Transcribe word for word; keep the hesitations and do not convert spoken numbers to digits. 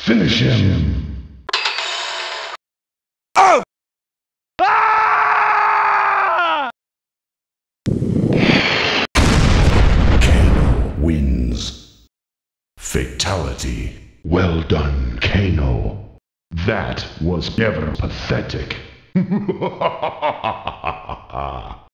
Finish him. Oh! Ah! Kano wins. Fatality. Well done, Kano. That was ever pathetic.